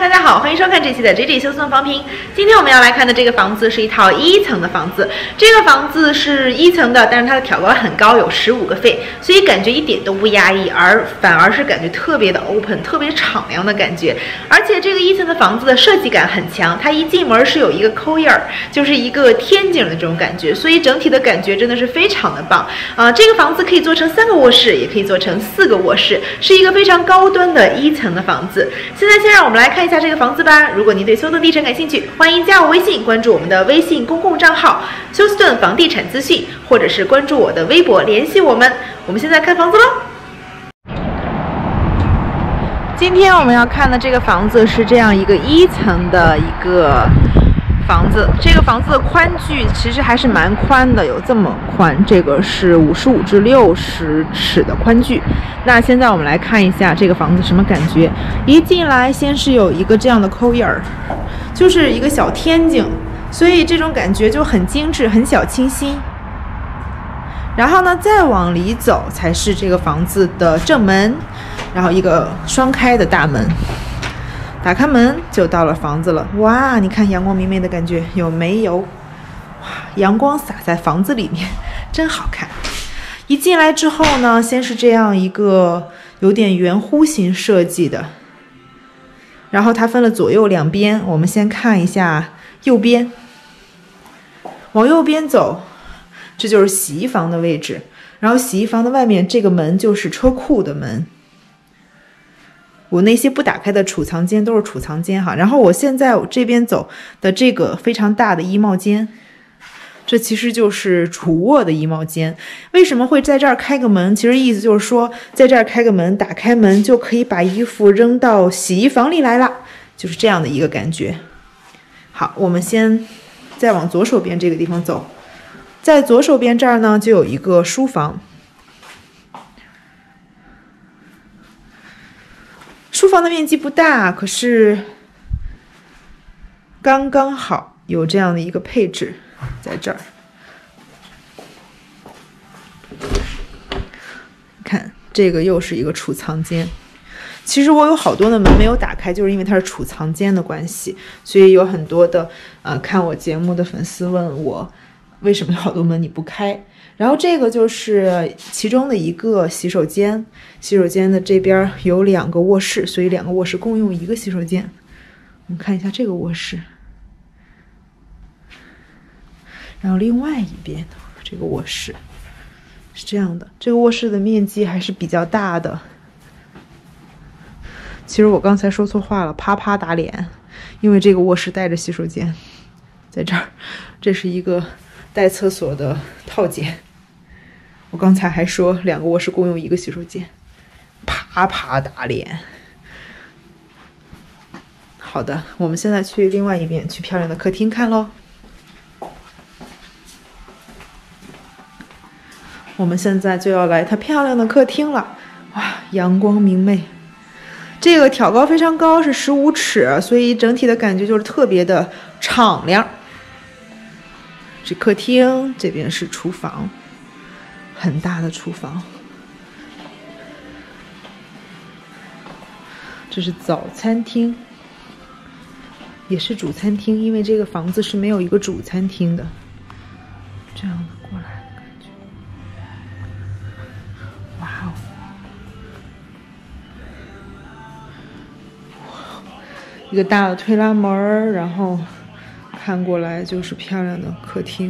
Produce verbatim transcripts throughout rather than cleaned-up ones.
大家好，欢迎收看这期的 J J 修送房评。今天我们要来看的这个房子是一套一层的房子，这个房子是一层的，但是它的挑高很高，有十五个费，所以感觉一点都不压抑，而反而是感觉特别的 open， 特别敞亮的感觉。而且这个一层的房子的设计感很强，它一进门是有一个抠印儿，就是一个天井的这种感觉，所以整体的感觉真的是非常的棒啊、呃！这个房子可以做成三个卧室，也可以做成四个卧室，是一个非常高端的一层的房子。现在先让我们来看一下这个房子吧。如果您对休斯顿地产感兴趣，欢迎加我微信，关注我们的微信公共账号休斯顿房地产资讯，或者是关注我的微博联系我们。我们现在看房子喽。今天我们要看的这个房子是这样一个一层的一个房子，这个房子的宽距其实还是蛮宽的，有这么宽，这个是五十五至六十尺的宽距。那现在我们来看一下这个房子什么感觉。一进来先是有一个这样的抠印儿，就是一个小天井，所以这种感觉就很精致，很小清新。然后呢，再往里走才是这个房子的正门，然后一个双开的大门。打开门就到了房子了，哇！你看阳光明媚的感觉有没有？哇，阳光洒在房子里面，真好看。一进来之后呢，先是这样一个有点圆弧形设计的，然后它分了左右两边。我们先看一下右边，往右边走，这就是洗衣房的位置。然后洗衣房的外面这个门就是车库的门。我那些不打开的储藏间都是储藏间哈，然后我现在我这边走的这个非常大的衣帽间，这其实就是主卧的衣帽间。为什么会在这儿开个门？其实意思就是说，在这儿开个门，打开门就可以把衣服扔到洗衣房里来了，就是这样的一个感觉。好，我们先再往左手边这个地方走，在左手边这儿呢，就有一个书房。书房的面积不大，可是刚刚好有这样的一个配置在这儿。看，这个又是一个储藏间。其实我有好多的门没有打开，就是因为它是储藏间的关系，所以有很多的呃看我节目的粉丝问我，为什么有好多门你不开？然后这个就是其中的一个洗手间，洗手间的这边有两个卧室，所以两个卧室共用一个洗手间。我们看一下这个卧室，然后另外一边这个卧室是这样的，这个卧室的面积还是比较大的。其实我刚才说错话了，啪啪打脸，因为这个卧室带着洗手间在这儿，这是一个带厕所的套间。我刚才还说两个卧室共用一个洗手间，啪啪打脸。好的，我们现在去另外一边，去漂亮的客厅看咯。我们现在就要来它漂亮的客厅了，哇，阳光明媚。这个挑高非常高，是十五尺，所以整体的感觉就是特别的敞亮。这客厅这边是厨房，很大的厨房。这是早餐厅，也是主餐厅，因为这个房子是没有一个主餐厅的。这样的过来的感觉，哇哦！一个大的推拉门，然后看过来就是漂亮的客厅。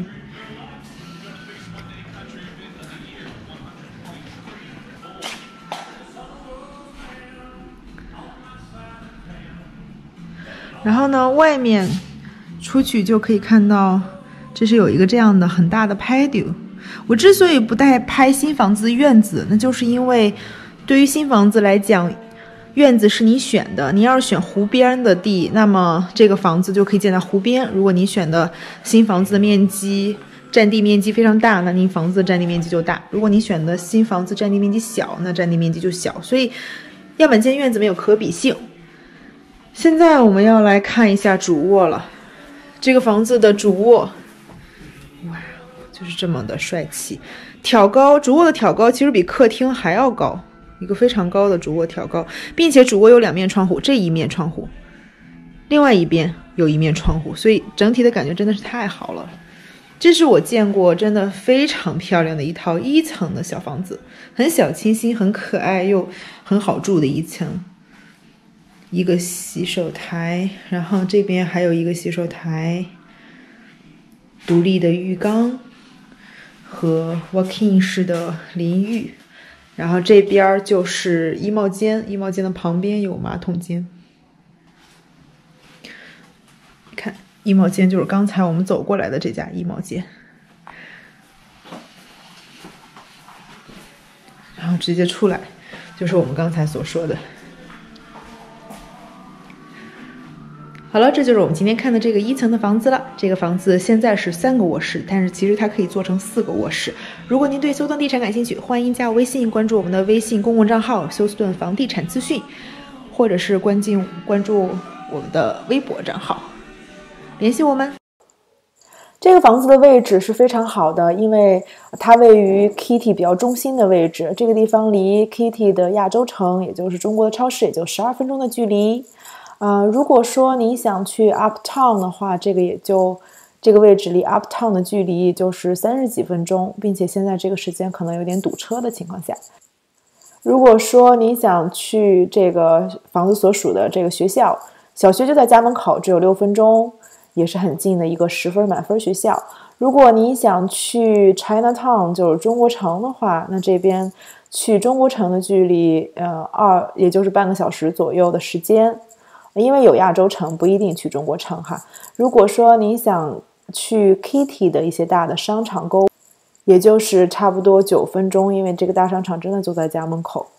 然后呢，外面出去就可以看到，这是有一个这样的很大的 patio。我之所以不带拍新房子院子，那就是因为对于新房子来讲，院子是你选的，你要是选湖边的地，那么这个房子就可以建在湖边。如果你选的新房子的面积占地面积非常大，那您房子的占地面积就大；如果你选的新房子占地面积小，那占地面积就小。所以样板间院子没有可比性。现在我们要来看一下主卧了。这个房子的主卧，哇，就是这么的帅气。挑高，主卧的挑高其实比客厅还要高，一个非常高的主卧挑高，并且主卧有两面窗户，这一面窗户另外一边有一面窗户，所以整体的感觉真的是太好了。这是我见过真的非常漂亮的一套一层的小房子，很小清新，很可爱又很好住的一层。一个洗手台，然后这边还有一个洗手台，独立的浴缸和 walk-in 式的淋浴，然后这边就是衣帽间，衣帽间的旁边有马桶间。看，衣帽间就是刚才我们走过来的这家衣帽间，然后直接出来就是我们刚才所说的。好了，这就是我们今天看的这个一层的房子了。这个房子现在是三个卧室，但是其实它可以做成四个卧室。如果您对休斯顿地产感兴趣，欢迎加我微信，关注我们的微信公共账号休斯顿房地产资讯，或者是关进关注我们的微博账号，联系我们。这个房子的位置是非常好的，因为它位于 Kitty 比较中心的位置，这个地方离 Kitty 的亚洲城，也就是中国的超市，也就十二分钟的距离。呃，如果说你想去 Uptown 的话，这个也就这个位置离 Uptown 的距离就是三十几分钟，并且现在这个时间可能有点堵车的情况下，如果说你想去这个房子所属的这个学校，小学就在家门口，只有六分钟，也是很近的一个十分满分学校。如果你想去 Chinatown 就是中国城的话，那这边去中国城的距离呃二也就是半个小时左右的时间。因为有亚洲城，不一定去中国城哈。如果说你想去 Kitty 的一些大的商场购物，也就是差不多九分钟，因为这个大商场真的就在家门口。